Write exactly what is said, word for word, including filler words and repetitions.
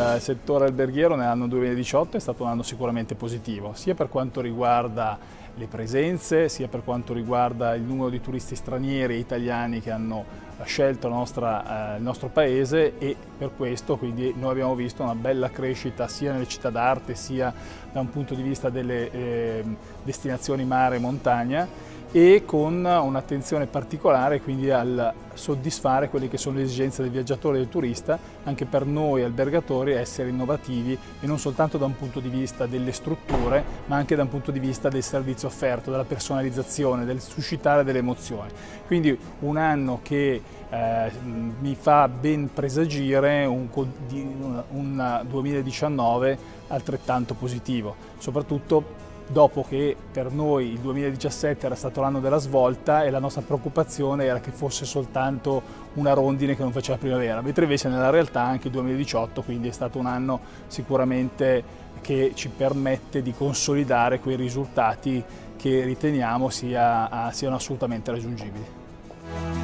il settore alberghiero nell'anno duemiladiciotto è stato un anno sicuramente positivo, sia per quanto riguarda le presenze, sia per quanto riguarda il numero di turisti stranieri e italiani che hanno scelto la nostra, eh, il nostro paese, e per questo quindi noi abbiamo visto una bella crescita sia nelle città d'arte sia da un punto di vista delle eh, destinazioni mare e montagna, e con un'attenzione particolare quindi al soddisfare quelle che sono le esigenze del viaggiatore e del turista, anche per noi albergatori essere innovativi e non soltanto da un punto di vista delle strutture, ma anche da un punto di vista del servizio offerto, della personalizzazione, del suscitare delle emozioni. Quindi un anno che eh, mi fa ben presagire un, un, un duemiladiciannove altrettanto positivo, soprattutto dopo che per noi il duemiladiciassette era stato l'anno della svolta e la nostra preoccupazione era che fosse soltanto una rondine che non faceva primavera, mentre invece nella realtà anche il duemiladiciotto quindi è stato un anno sicuramente che ci permette di consolidare quei risultati che riteniamo sia, siano assolutamente raggiungibili.